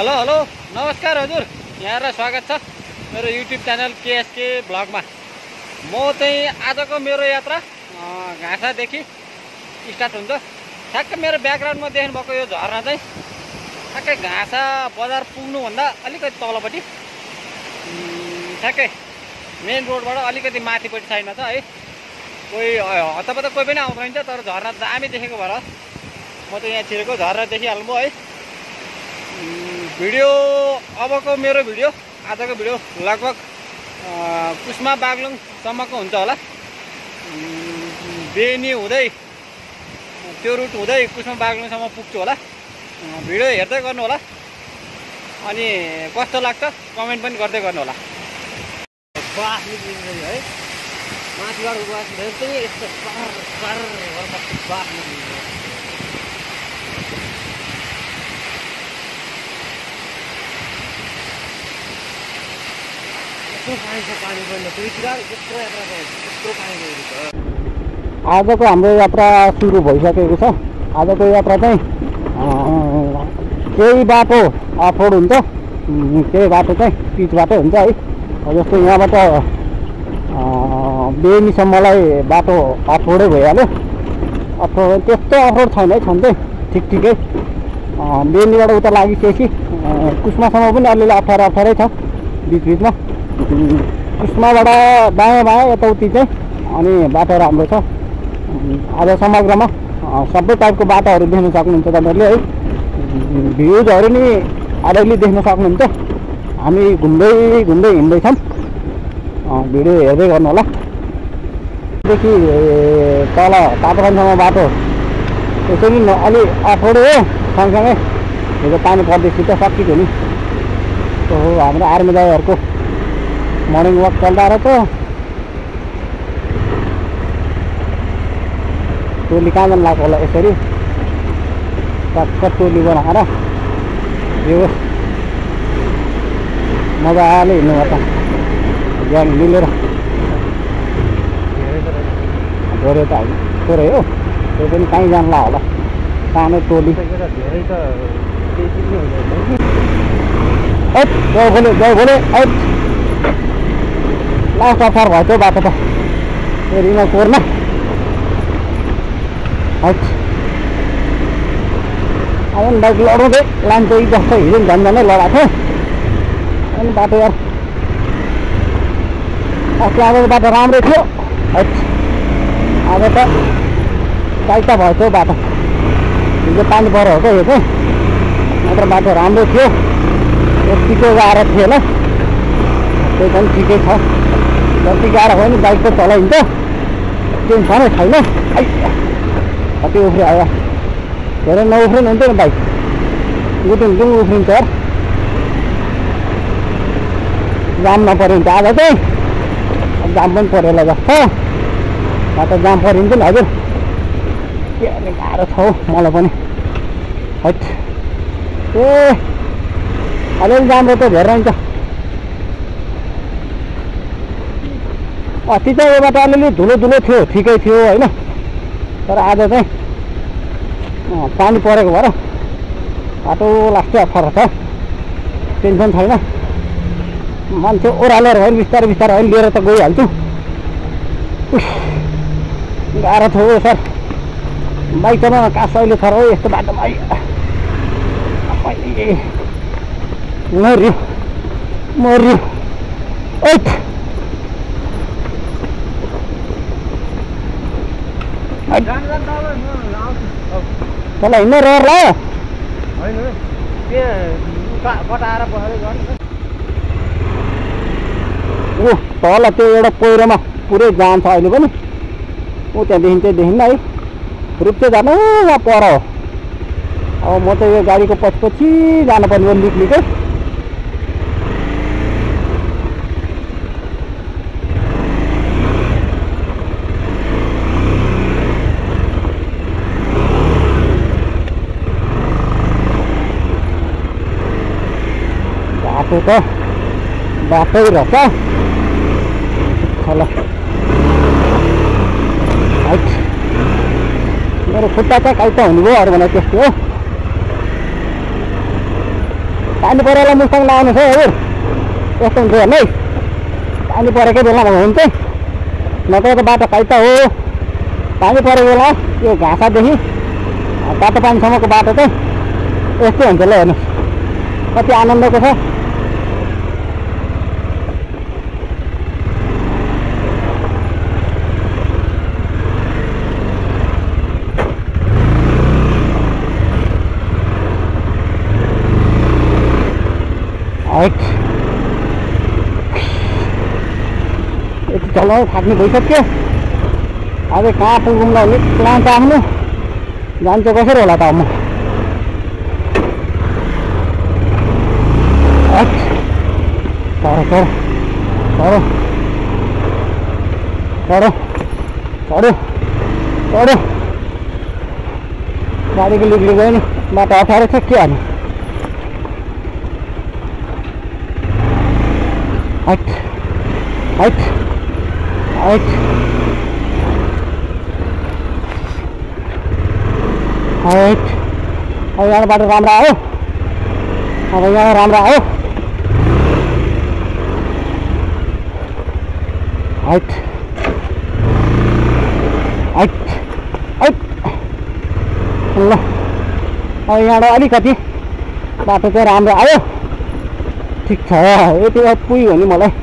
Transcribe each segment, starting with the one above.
Hello hello नमस्कार हजुर, यहाँलाई स्वागत छ मेरो युट्युब च्यानल केएसके ब्लगमा। म चाहिँ आजको मेरो यात्रा घाँसादेखि स्टार्ट हुन्छ। ठ्याक्कै मेरो ब्याकग्राउन्डमा देख्नु भएको यो झरना चाहिँ ठ्याक्कै घाँसा बजार पुग्नुभन्दा अलिकति तलपट्टि, ठ्याक्कै मेन रोडबाट अलिकति माथिपट्टि साइडमा छ है। कोही हतपत कोही पनि आउँदैन हुन्छ, तर झरना दामी देखेको भएर म त यहाँ छिरेको झरना देखिहाल्नु है। भिडियो अबको मेरो भिडियो आजको भिडियो लगभग कुस्मा बागलुङसम्मको हुन्छ होला। बेनी हुँदै त्यो रुट हुँदै कुस्मा बागलुङसम्म पुग्छु होला। भिडियो हेर्दै गर्नु होला, अनि कस्तो लाग्छ कमेन्ट पनि गर्दै गर्नु होला। है माथिबाट चाहिँ यस्तो आजको हाम्रो यात्रा सुरु भइसकेको छ। आजको यात्रा चाहिँ केही बाटो अफरोड हुन्छ, केही बाटो चाहिँ पिच बाटो हुन्छ है। जस्तो यहाँबाट बेनीसम्मलाई बाटो अफरोडै भइहाल्यो। अफरोड त्यस्तो अफरोड छैन है, छन् चाहिँ ठिक ठिकै। बेनीबाट उता लागिसकेपछि कुस्मासम्म पनि अलिअलि अप्ठ्यारै छ बिचबिचमा। कुस्माबाट दायाँ बायाँ यताउति चाहिँ अनि बाटो राम्रो छ। आज समग्रमा सबै टाइपको बाटोहरू देख्न सक्नुहुन्छ तपाईँहरूले है। भ्युजहरू नि अलिअलि देख्न सक्नुहुन्छ। हामी घुम्दै हिँड्दैछौँ, भिडियो हेर्दै गर्नु होला। देखि तल तापरानसम्म बाटो त्यसरी अलि अफरोडै हो, सँगसँगै हिजो पानी पर्दैछ त सकियो नि। हाम्रो आर्मी दाइहरूको मर्निङ वाक चल्दा रहेछ। टोली कहाँ जानु लाग्यो होला, यसरी टक्क टोली बनाएर यो मजाले हिँड्नुपर्छ ग्याङ मिलेर। धेरै त होइन, थोरै हो, त्यो पनि कहीँ जान्ला होला सानो टोली। गयो लास्ट अफर भयो त्यो बाटो त फेरि कोर्न। अब बाइक लडाउँदै लान्छ जस्तो हिजो झन्झनै लडाएको थियो अनि बाटो यार। अस्ति आजको बाटो राम्रै थियो, अब त टाइट भयो त्यो बाटो। हिजो पानी पऱ्यो हो क्या, यो चाहिँ नत्र बाटो राम्रो थियो, यतिको गाह्रो थिएन। त्यही पनि ठिकै छ, जति गाह्रो भयो नि बाइक त चलाइन्छ, टेन्सनै छैन। कति उफ्रियो आयो, धेरै नउफ्रिनु हुन्थ्यो नि बाइक, गुटुङ उफ्रिन्छ यार। जाम नपऱ्यो भने त आज चाहिँ जाम पनि परेला जस्तो बाटो जाम परिन्छ नि हजुर। के गाह्रो छ हौ मलाई पनि। ए अलिअलि जाम त धेरै रहन्छ। अस्ति चाहिँ यो बाटो अलिअलि धुलो थियो, ठिकै थियो होइन। तर आज चाहिँ पानी परेको भएर बाटो लास्टै अप्ठ्यारो छ। टेन्सन छैन, मान्छे ओह्रालेर भयो बिस्तारै होइन लिएर त गइहाल्छु। गाह्रो थियो सर बाइक चलाउन, कास अहिले छ र यस्तो बाटोमा। मर्यो तल हिँड्ने रहर लाग्यो बटाएर बसेर गर्नु। तल त्यो एउटा पहिरोमा पुरै जान्छ अहिले पनि। त्यहाँदेखि चाहिँ देखिन्न है, रुप्चे जानु वहाँ पर हो। अब म त यो गाडीको पछि जानुपर्ने हो निक्लिकै। बाटो त बाटै रहेछ। मेरो खुट्टा चाहिँ काइटा हुनुभयो अरू भने त्यस्तो हो। पानी परेर मुस्ताङ लाउनु छ हजुर यस्तो हुन्छ हेर्नु है पानी परेकै बेलामा हो भने चाहिँ नत्र त बाटो काइता हो पानी परेको बेला यो घाँसादेखि तातो पानीसम्मको बाटो चाहिँ यस्तै हुन्छ ल हेर्नुहोस् कति आनन्दको छ यति चलाउनु थाक्ने भइसक्यो अझै कहाँ पुगौँला भने प्लान आफ्नो जान्छ कसरी होला त म चढो चढो चढो चढो चढो गाडीको लिगले गयो नि बाटो अप्ठ्यारो छ के हाल्नु हट हट हट हट अब यहाँ बाटो राम्रो आयो अब यहाँ राम्रो आयो हट हट हट ल अब यहाँबाट अलिकति बाटो चाहिँ राम्रो आयो ठिक छ यति पुग्यो भने मलाई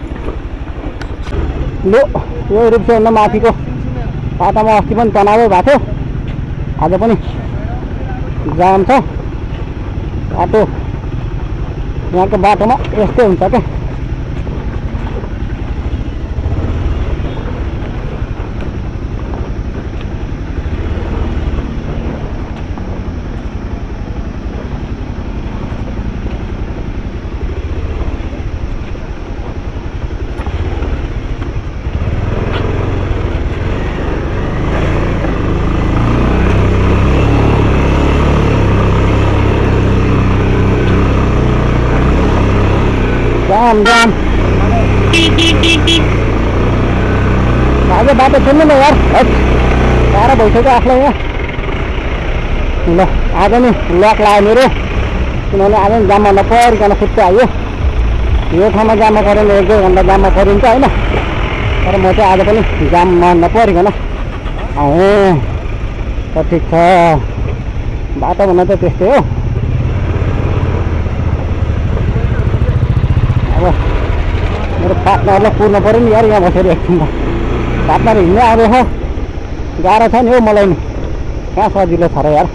लु यो रुप्सेभन्दा माथिको बाटोमा अस्ति पनि तनावै भएको थियो आज पनि जाम छ बाटो यहाँको बाटोमा यस्तै हुन्छ क्या जाम जाम आज बाटो छुन्नु न यार साह्रो भइसक्यो आफूलाई यहाँ ल आज नि लक लाग्यो मेरो किनभने आज नि जाममा नपरिकन फुट्टै आयो यो ठाउँमा जाममा पऱ्यो भने 1-2 घन्टा जाममा परिन्छ होइन तर म चाहिँ आज पनि जाममा नपरिकन आएँ त ठिक छ बाटो भन्दा त त्यस्तै हो अब मेरो पार्टनरलाई कुर्नु पऱ्यो नि यार यहाँ बसेर एकछिन त पार्टनर हिँड्दै आउँदैछ गाह्रो छ नि हो मलाई नि कहाँ सजिलो छ र यार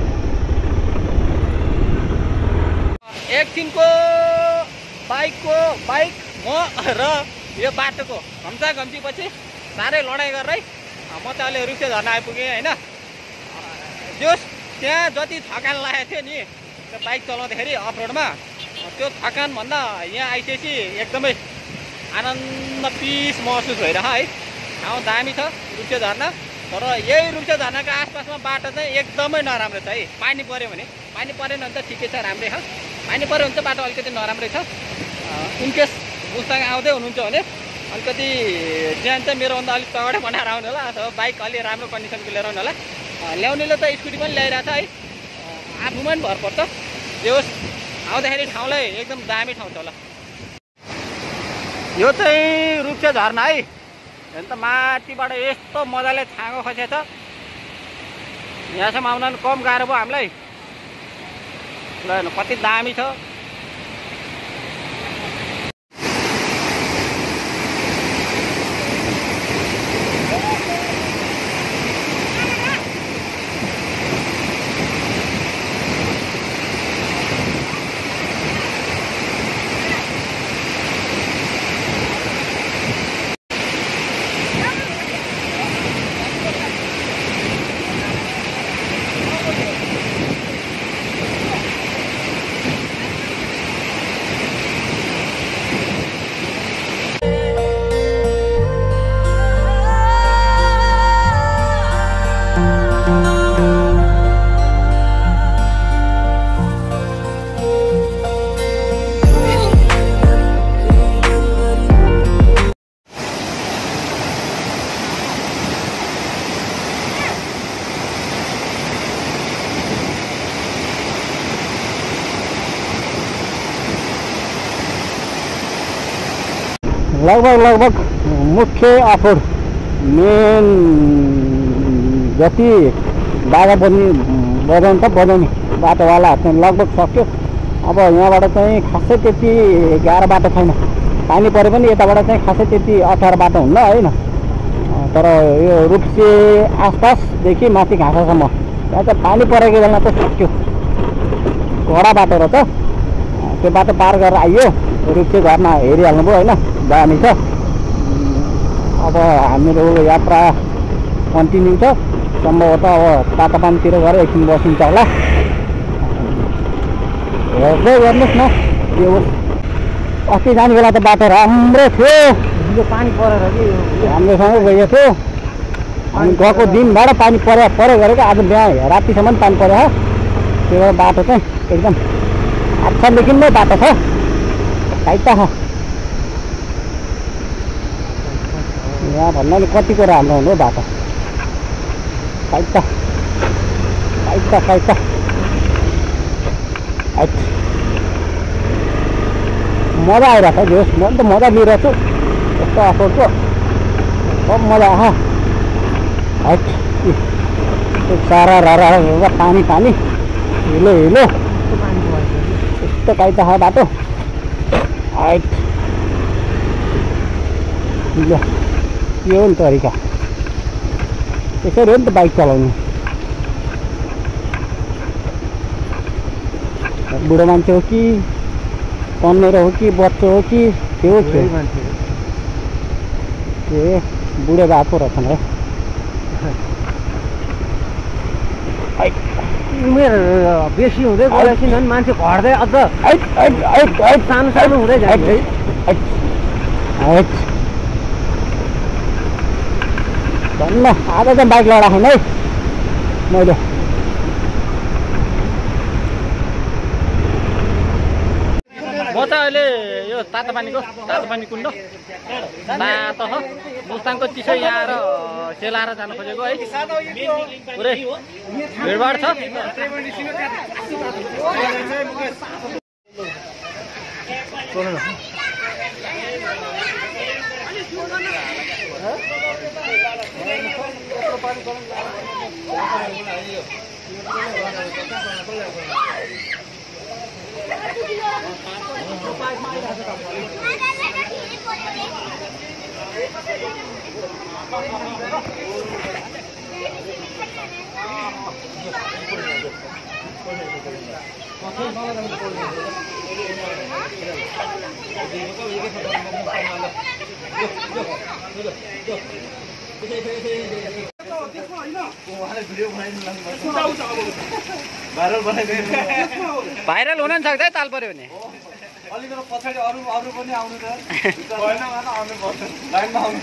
एकछिनको बाइक म र यो बाटोको घम्सा घम्सी पछि साह्रै लडाइँ गरेर म त अहिले रुप्से झर्न आइपुगेँ होइन जोस् त्यहाँ जति थकान लागेको थियो नि त्यो बाइक चलाउँदाखेरि अफ रोडमा त्यो थकानभन्दा यहाँ आइसकेपछि एकदमै आनन्द पिस महसुस भइरह है ठाउँ दामी छ रुप्से झर्ना तर यही रुप्से झर्नाको आसपासमा बाटो चाहिँ एकदमै नराम्रो छ है पानी पऱ्यो भने पानी परेन भने त ठिकै छ राम्रै छ पानी पऱ्यो भने चाहिँ बाटो अलिकति नराम्रै छ इनकेस मुस्ताङ आउँदै हुनुहुन्छ भने अलिकति ज्यान चाहिँ मेरोभन्दा अलिक तगडै बनाएर आउनु होला अथवा बाइक अलि राम्रो कन्डिसनको लिएर आउनु होला ल्याउनेले त स्कुटी पनि ल्याइरहेको छ है आफूमा पनि भर पर्छ जे होस् आउँदाखेरि ठाउँलाई एकदम दामी ठाउँ छ होला यो चाहिँ रुप्से झर्ना है हेर्नु त माथिबाट यस्तो मजाले छाँगो खसेछ यहाँसम्म आउन कम गाह्रो भयो हामीलाई ल हेर्नु कति दामी छ लगभग मुख्य अफरोड मेन जति बाजा बजाउनु त बजाउने बाटोवाला चाहिँ लगभग सक्यो। अब यहाँबाट चाहिँ खासै त्यति गाह्रो बाटो छैन। पानी परे पनि यताबाट चाहिँ खासै त्यति अप्ठ्यारो बाटो हुन्न होइन। तर यो रुप्से आसपासदेखि माथि घाँसासम्म त्यहाँ चाहिँ पानी परेको बेला त सक्यो। कडा बाटो र त त्यो बाटो पार गरेर आइयो रुप्से घरमा हेरिहाल्नुभयो होइन। दामी छ। अब हाम्रो यात्रा कन्टिन्यू छ। सम्भवतः अब तातापानीतिर गएर एकछिन बसिन्छ होला। हेर्दै गर्नुहोस् न। यो अस्ति जाने बेला त बाटो राम्रो थियो। यो पानी परेर कि राम्रोसँग गएको थियो। अनि गएको दिनबाट पानी परे गरेको आज बिहान रातिसम्म पानी पऱ्यो। त्यो भएर बाटो चाहिँ एकदम आच्छादेखि नै बाटो छ। टाइट छ। यहाँ भन्दा नि कतिको राम्रो हुनु बाटो। टाइट मजा आइरहेको छ। जोस् म त मजा लिइरहेको छु। यस्तो अफरोडको सब मजा आयो। हाइट सारा पानी हिलो यस्तो टाइट छ बाटो। हाइट यो हो नि तरिका। त्यसरी हो नि त बाइक चलाउनु। बुढो मान्छे हो कि तन्नेर हो कि बच्चो हो कि त्यो बुढो बाको रहेछन् है। उमेर बेसी हुँदै गएपछि झन् मान्छे घट्दै अझ सानो हुँदै जान्छ। धन्न आज चाहिँ बाइक लडाखेँ है मैले। म त अहिले यो तातोपानी कुण्ड तातो छ। मुस्ताङको चिसो यहाँ आएर सेलाएर जानु खोजेको है। पुरै भिडभाड छ। भाइरल हुन नि सक्छ है ताल पर्यो भने। अलिकति पछाडि अरू पनि आउनु त भएन भने आउनु पर्छ लाइनमा आउनु।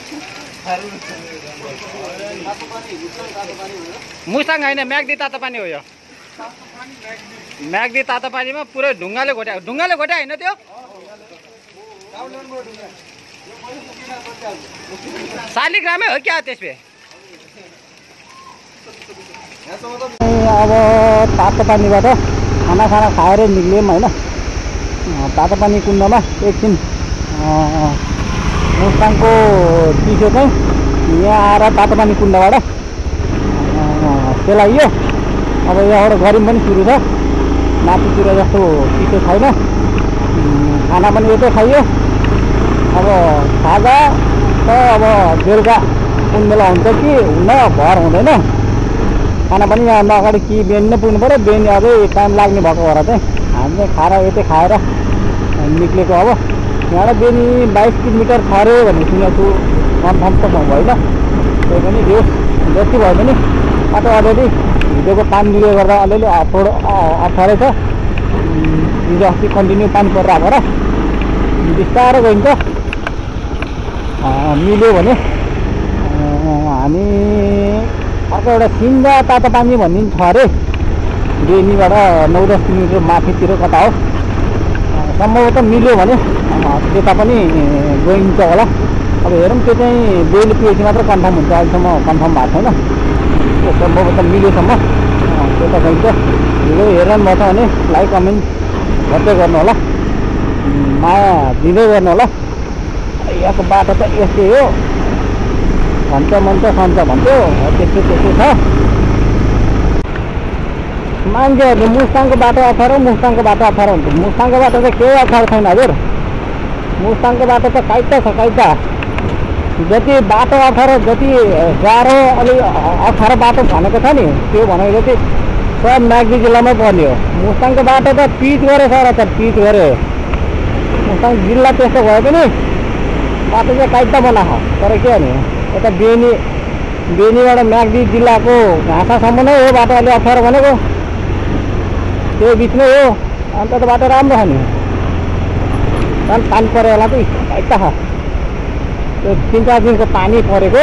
मुस्ताङ होइन म्याग्दी तातोपानी हो यो। म्याग्दी तातोपानीमा पुरै ढुङ्गाले घोट्या होइन त्यो। शालिग्रामै हो क्या त्यसले? अब तातोपानीबाट खाना खाएर निक्ल्यौँ होइन। तातोपानी कुण्डमा एकछिन मुस्ताङको चिसो चाहिँ यहाँ आएर तातोपानी कुण्डबाट सेलाइयो। अब यहाँबाट गरम पनि सुरु छ। माथितिर जस्तो चिसो छैन। खाना पनि यतै खाइयो। अब खाजा त अब बेलुका कुन बेला हुन्छ कि हुन्न भर हुँदैन। खाना पनि यहाँभन्दा अगाडि कि बिहान नै पुग्नु पऱ्यो। बिहान अझै टाइम लाग्ने भएको भएर चाहिँ हामी चाहिँ खाएर यतै खाएर निक्लेको। अब यहाँबाट बिहान 22 किलोमिटर छ अरे भन्ने सुनेको छु। कन्फर्म त होइन। त्यही पनि जति भए पनि बाटो अलिअलि हिजोको पानीले गर्दा अलिअलि अप्ठ्यारै छ। हिजो अस्ति कन्टिन्यू पानी परिरहेको भएर बिस्तारो गइन्छ। मिल्यो भने हामी अर्को एउटा सिन्जा तातोपानी भन्ने छ अरे। बेनीबाट 9-10 किलोमिटर माथितिर कता हो। सम्भवतः मिल्यो भने त्यता पनि गइन्छ होला। अब हेरौँ त्यो चाहिँ बेलु पिएपछि मात्र कन्फर्म हुन्छ। अहिलेसम्म कन्फर्म भएको छैन। त्यो सम्भवतः मिल्योसम्म त्यता गइन्छ। भिडियो हेरेर म त भने लाइक कमेन्ट गर्दै गर्नु होला। माया दिँदै गर्नु होला। यहाँको बाटो त यस्तै हो, भन्छ सन्छ भन्थ्यो, त्यस्तो छ। मान्छेहरूले मुस्ताङको बाटो अप्ठ्यारो हुन्छ। मुस्ताङको बाटो त केही अप्ठ्यारो छैन हजुर। मुस्ताङको बाटो त काइटा छ, काइटा। जति बाटो अप्ठ्यारो, जति गाह्रो अलि अप्ठ्यारो बाटो भनेको छ नि, त्यो भनेको जति सब म्याग्दी जिल्लामै पर्ने हो। मुस्ताङको बाटो त पिच गरे सर, त पिच गरे। मुस्ताङ जिल्ला त्यस्तो भए पनि बाटो चाहिँ काइटा बनाएको। तर के भने यता बेनीबाट म्याग्दी जिल्लाको घाँसासम्म नै हो बाटो अलि अप्ठ्यारो भनेको, त्यो बिचमै हो। अन्त त बाटो राम्रो छ नि, झन् पानी पऱ्यो होला त काइटा छ। त्यो 3-4 दिनको पानी परेको।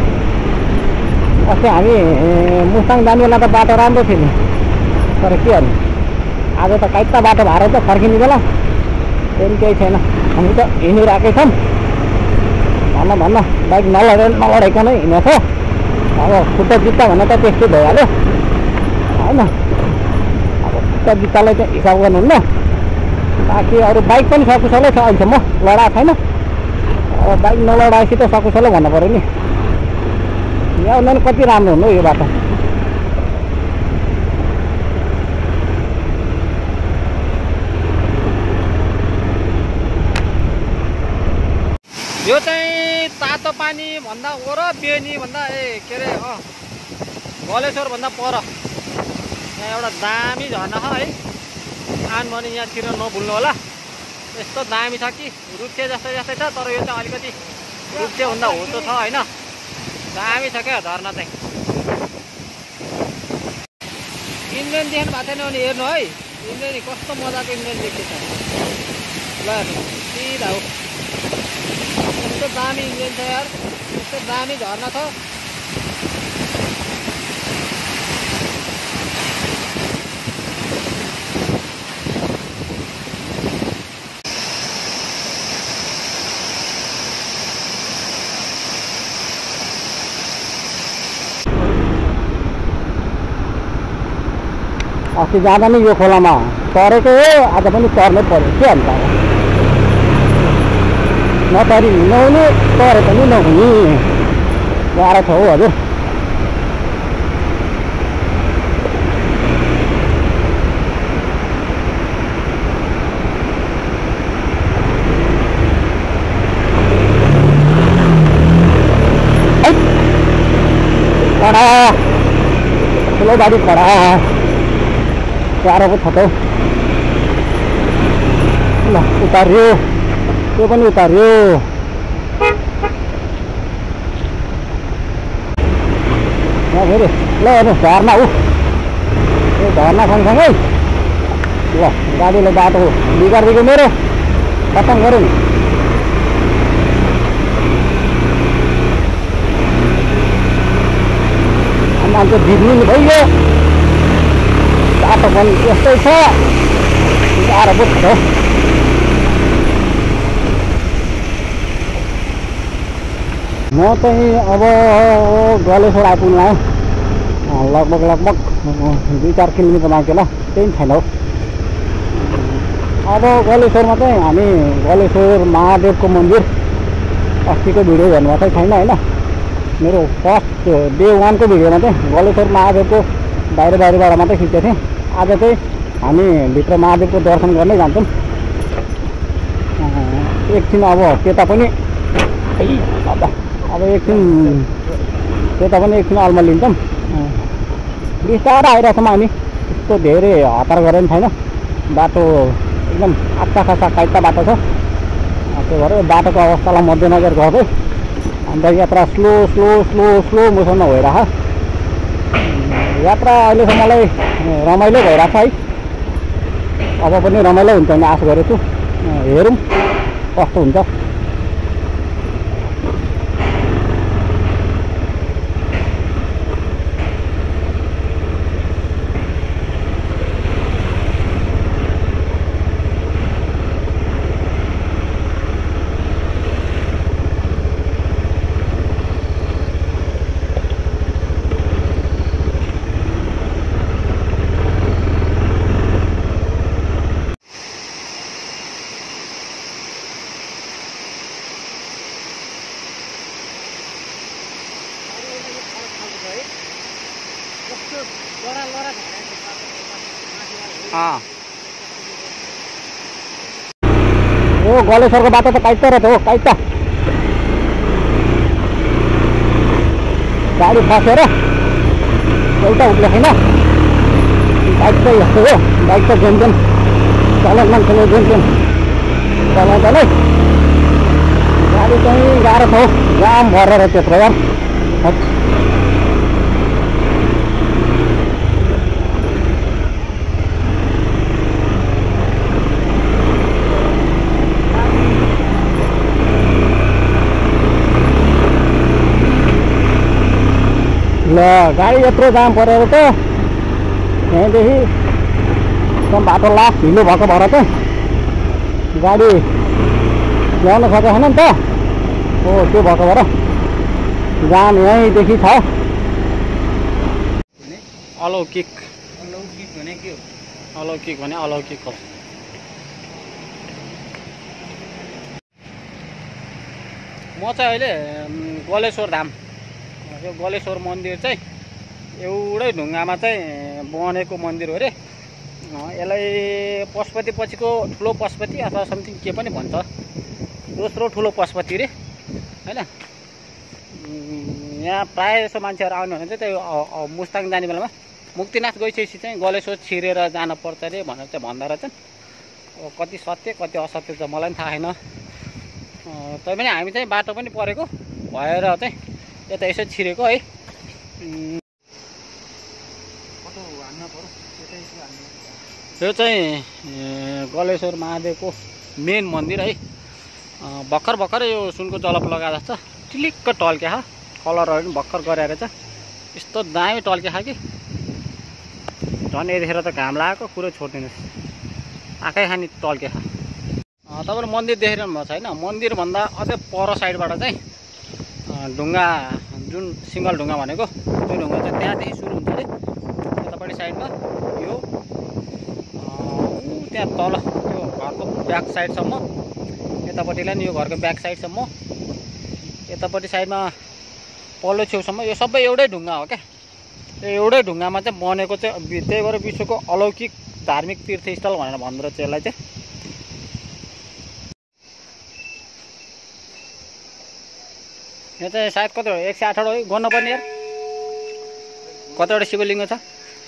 अस्ति हामी मुस्ताङ जाने बेला त बाटो राम्रो थियो नि, तर के गर्ने आज त काइटा बाटो भएर त फर्किने बेला त्यही केही छैन। हामी त हिँडिरहेकै छौँ, भन्न बाइक नलडाइकन हिँडेको छ। अब खुट्टा जुत्ता भन्दा त त्यस्तै भइहाल्यो होइन। अब खुट्टा जुत्तालाई चाहिँ हिसाब गर्नुहुन्न। बाँकी अरू बाइक पनि सकुशलै छ, अहिलेसम्म लडाएको छैन। अब बाइक नलडाएपछि त सकुशलै भन्नु पऱ्यो नि। यहाँ उनीहरू कति राम्रो हुनु यो बाटो। यो चाहिँ तातो पानी भन्दा वर बेनी भन्दा के अरे गलेश्वर भन्दा पर यहाँ एउटा दामी झर्ना छ है। आन भने यहाँतिर नभुल्नु होला। यस्तो दामी छ कि रुप्चे जस्तै छ, तर यो चाहिँ अलिकति रुप्चे भन्दा होचो छ होइन। दामी छ क्या झर्ना चाहिँ। इन्जिन देख्नु भएको छैन भने हेर्नु है, इन्जिन कस्तो मजाको इन्जिन देखिन्छ। ल सिधा हो, यस्तो दामी इन्जिन छ यार, यस्तो दामी झर्ना छ। अस्ति जाँदा नि यो खोलामा तरेको हो, आज पनि तर्नै पऱ्यो। के हुन्छ अब, नतरी नहुने तरे पनि नहुने गाह्रो छ हौ हजुर। कडा ठुलो गाडी कडा गाह्रो पो छ त। ल उतार्यो, त्यो पनि उतार्यो। फेरि ल हेर्नु झर्ना ऊ, यो झर्ना सँगसँगै ल गाडीले बाटो बिगारिदिएको मेरो खतम गऱ्यो नि। मान्छे भिज्नु नि भइयो, बाटो पनि यस्तै छ, गाह्रो पो छ। म चाहिँ अब गलेश्वर आइपुग्नु आयो, लगभग 2-4 किलोमिटर बाँकी होला, त्यही छैन हौ। अब गलेश्वरमा चाहिँ हामी गलेश्वर महादेवको मन्दिर अस्तिको भिडियो हेर्नुभएको छैन होइन। मेरो फर्स्ट डे 1 को भिडियोमा चाहिँ गलेश्वर महादेवको बाहिरबाट मात्रै खिचेको थिएँ। आज चाहिँ हामी भित्र महादेवको दर्शन गर्नै जान्छौँ। एकछिन अब त्यता पनि एकछिन अल्मा लिन्छौँ। बिस्तारै आइरहेछौँ हामी, त्यस्तो धेरै हतार गरेर पनि छैन। बाटो एकदम आच्चा खासा काइटा बाटो छ, त्यो भएर बाटोको अवस्थालाई मध्यनजर गर्दै अन्त यात्रा स्लो मोसनमा भइरहेको। यात्रा अहिलेसम्मलाई रमाइलो भइरहेको छ है। अब पनि रमाइलो हुन्छ भन्ने आशा गरेको छु, हेरौँ कस्तो हुन्छ। ओ गलेश्वरको बाटो त काइट रहेछ हो, काइट गाडी फसेर एउटा उब्ले छैन। बाइक चाहिँ यस्तो हो, बाइक त जेनजेन चलाउन मान्छेले जेनजेन चलाउँदै गाडी चाहिँ गाह्रो छ हौ, जाम भरेर त्यत्रो यार। ल गाडी यत्रो जाम परेर त यहाँदेखि बाटो लास्ट ढिलो भएको भएर चाहिँ गाडी ल्याउन सकेको छैन नि त। हो त्यो भएको भएर जाम यहीँदेखि छ। अलौकिक भने के हो? अलौकिक भने अलौकिक हो। म चाहिँ अहिले गलेश्वर धाम, यो गलेश्वर मन्दिर चाहिँ एउटै ढुङ्गामा चाहिँ बनेको मन्दिर हो अरे। यसलाई पशुपति पछिको ठुलो पशुपति अथवा समथिङ के पनि भन्छ, दोस्रो ठुलो पशुपति रे होइन। यहाँ प्रायः जसो मान्छेहरू आउनु भने चाहिँ त्यो मुस्ताङ जाने बेलामा मुक्तिनाथ गइसकेपछि चाहिँ गलेश्वर छिरेर जानुपर्छ अरे भनेर चाहिँ भन्दो रहेछन्। कति सत्य कति असत्य चाहिँ मलाई पनि थाहा छैन। तैपनि हामी चाहिँ बाटो पनि परेको भएर चाहिँ यता यसो छिरेको है। यो चाहिँ गलेश्वर महादेवको मेन मन्दिर है। भर्खर भर्खरै यो सुनको जलप लगाएर जस्तो टिलिक्क टल्के खा, कलरहरू पनि भर्खर गरेर छ, यस्तो दामी टल्के खा कि झन् यतिखेर त घाम लागेको कुरो छोडिदिनुहोस्, आँखै खानी टल्के खा। तपाईँले मन्दिर देखिरहनु भएको छ होइन, मन्दिरभन्दा अझै पर साइडबाट चाहिँ ढुङ्गा, जुन सिङ्गल ढुङ्गा भनेको त्यो ढुङ्गा चाहिँ त्यहाँदेखि सुरु हुन्छ अरे। यतापट्टि साइडमा यो त्यहाँ तल यो घरको ब्याक साइडसम्म, यतापट्टिलाई नि यो घरको ब्याक साइडसम्म, यतापट्टि साइडमा पल्लो छेउसम्म यो सबै एउटै ढुङ्गा हो क्या। त्यो एउटै ढुङ्गामा चाहिँ बनेको चाहिँ, त्यही भएर विश्वको अलौकिक धार्मिक तीर्थस्थल भनेर भन्दो रहेछ यसलाई चाहिँ। यो चाहिँ सायद कतिवटा 108 है गर्नुपर्ने यार, कतिवटा शिवलिङ्ग छ।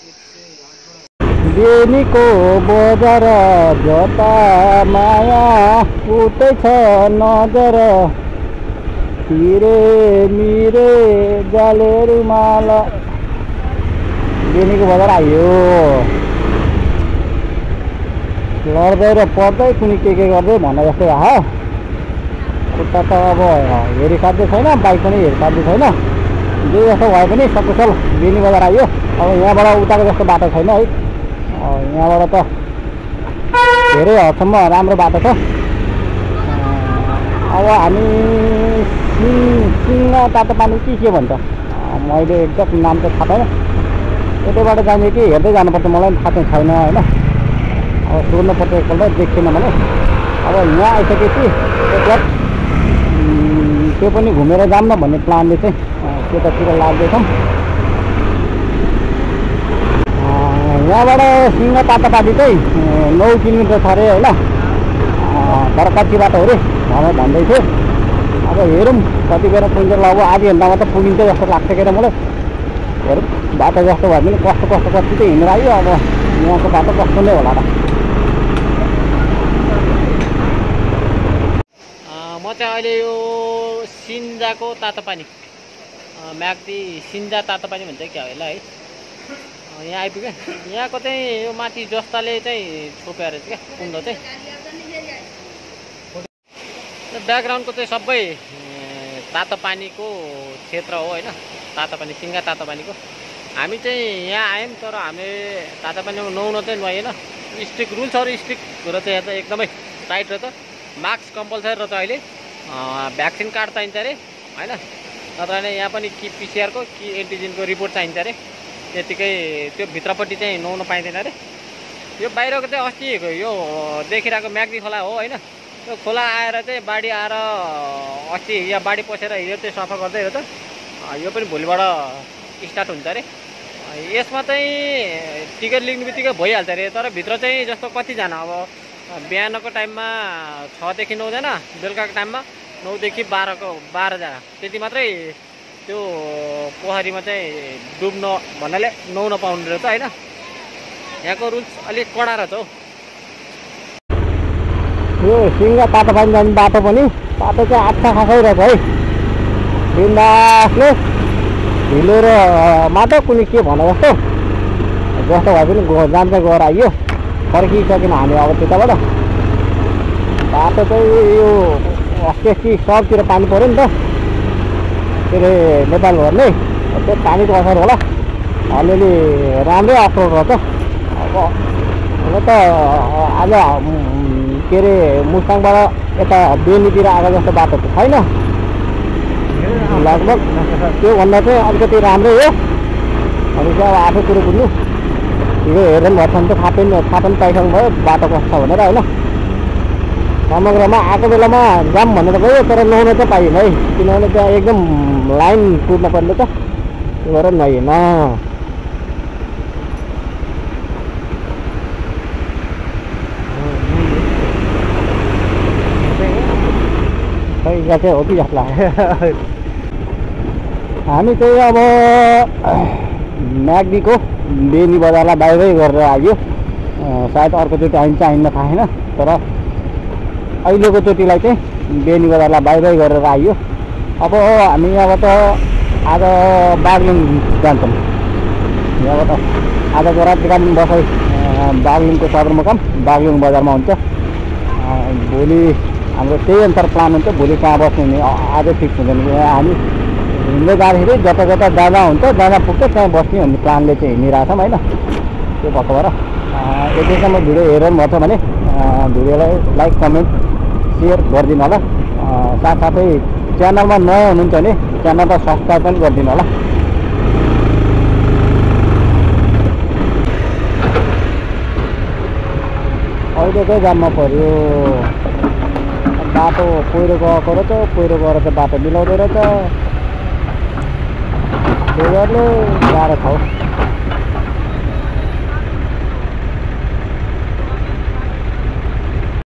बेनीको बजार जता माया उतै छ नजर, हिरे मिरे जले रुमाल। बेनीको बजार आयो, लड्दै र पढ्दै कुनै के गर्दै भने जस्तै आयो। खुट्टा त अब हेरिसाध्य छैन, बाइक पनि हेरिसाध्य छैन, जे जस्तो भए पनि सकुशल बेनी बजार आयो। अब यहाँबाट उताको जस्तो बाटो छैन है, यहाँबाट त धेरै हदसम्म राम्रो बाटो छ। अब हामी सिङ्गा तातो पानी के भन्छ, मैले एक्ज्याक्ट नाम त थाहा छैन, यतैबाट जाने कि हेर्दै जानुपर्छ, मलाई पनि थाहा चाहिँ छैन होइन। अब सोध्नुपर्छ एकपल्ट, देखिएन भने। अब यहाँ आइसकेपछि एकपल्ट त्यो पनि घुमेर जाऊँ न भन्ने प्लानले चाहिँ त्यतातिर लाग्दैछौँ। यहाँबाट सिङ्गा तातोपाटी चाहिँ 9 किलोमिटर छ अरे होइन, तर कच्ची बाटो हो अरे भनेर भन्दै थियो। अब हेरौँ कति बेला पुग्छ। ल अब आधी घन्टामा त पुगिन्छ जस्तो लाग्छ के मलाई। हेरौँ बाटो जस्तो भए पनि कस्तो कति चाहिँ हिँडेर आयो। अब यहाँको बाटो कस्तो नै होला र। म चाहिँ अहिले यो सिन्जाको तातो पानी, म्याग्दी सिन्जा तातो पानी भन्छ क्या होला है, यहाँ आइपुग्यो। यहाँको चाहिँ यो माथि जस्ताले चाहिँ छोपेर रहेछ क्या कुण्ड चाहिँ। ब्याकग्राउन्डको चाहिँ सबै तातो पानीको क्षेत्र हो होइन, तातो पानी सिङ्गा तातो पानीको। हामी चाहिँ यहाँ आयौँ तर हामी तातो पानीमा नुहाउन चाहिँ नुहाएन। स्ट्रिक्ट रुल्सहरू स्ट्रिक्ट र चाहिँ यहाँ त एकदमै टाइट रहेछ। मास्क कम्पलसरी रहेछ अहिले, भ्याक्सिन कार्ड चाहिन्छ अरे होइन, नत्र भने यहाँ पनि कि पिसिआरको कि एन्टिजेनको रिपोर्ट चाहिन्छ अरे। त्यतिकै त्यो भित्रपट्टि चाहिँ नुहाउन पाइँदैन अरे। यो बाहिरको चाहिँ अस्ति यो देखिरहेको म्याग्दी खोला हो होइन, त्यो खोला आएर चाहिँ बाढी आएर अस्ति यहाँ बाढी पसेर यो चाहिँ सफा गर्दै रहेछ। यो पनि भोलिबाट स्टार्ट हुन्छ अरे। यसमा चाहिँ टिकट लिने बित्तिकै भइहाल्छ अरे, तर भित्र चाहिँ जस्तो कतिजना अब बिहानको टाइममा 6 देखि 9 जना, बेलुकाको टाइममा 9 देखि 12 जना त्यति मात्रै त्यो पोखरीमा चाहिँ डुब्न भन्नाले नुहाउन पाउनु रहेछ होइन। यहाँको रुल्स अलिक कडा रहेछ हौ। यो सिङ्गा तातो पानी जाने बाटो पनि बाटो चाहिँ आच्छा खासै रहेछ है। बिन्दासले ढिलो र माटो कुनै के भने जस्तो भए पनि जान्छ गएर आइयो, फर्किसकेन हामी अब त्यताबाट। बाटो चाहिँ यो अस्ति सबतिर पानी पऱ्यो नि त, के अरे नेपाल भर्ने त्यो पानीको असर होला, अलिअलि राम्रै अप्रोड रहेछ। अब त आज के अरे मुस्ताङबाट यता बेनीतिर आएको जस्तो बाटो त छैन, लगभग त्योभन्दा चाहिँ अलिकति राम्रै हो। अनि चाहिँ अब आफै कुरो बुझ्नु, यो हेरेर भएछ भने त थाहा पनि पाइसक्नु भयो बाटो कस्तो छ भनेर होइन। समग्रमा आएको बेलामा जाम भनेर गयो, तर नुहाउन चाहिँ पाइएन है, किनभने त्यहाँ एकदम लाइन कुद्न पर्ने त, त्यो भएर नुहाइएन। खै यहाँ चाहिँ हो कि जस्तो लाग्यो। हामी चाहिँ अब म्याग्दीको बेनी बजारलाई बाई गरेर आयो। सायद अर्कोचोटि आइन्छ आइन्न थाहा छैन, तर अहिलेको चोटिलाई चाहिँ बेनी बजारलाई बाई गरेर आयो। अब हामी यहाँबाट आज बागलुङ जान्छौँ। यहाँबाट आजको रात्रिकालीन बसाइ बागलुङको सदरमुकाम बागलुङ बजारमा हुन्छ। भोलि हाम्रो त्यही अनुसार प्लान हुन्छ, भोलि कहाँ बस्ने हुने आजै फिक्स हुँदैन। हामी हिँड्दै जाँदाखेरि जता जता जाँदा हुन्छ, जाँदा पुग्छ त्यहाँ बस्ने भन्ने प्लानले चाहिँ हिँडिरहेछौँ होइन। त्यो भएको भएर यतिसम्म भिडियो हेरेर भन्छ भने भिडियोलाई लाइक कमेन्ट सेयर गरिदिनु होला। साथसाथै च्यानलमा नयाँ हुनुहुन्छ भने च्यानललाई सब्सक्राइब पनि गरिदिनु होला। अहिले चाहिँ जाममा पऱ्यो, बाटो पहिरो गएको रहेछ, पहिरो गएर चाहिँ बाटो मिलाउँदै रहेछ, त्यो गर्नु गाह्रो छ।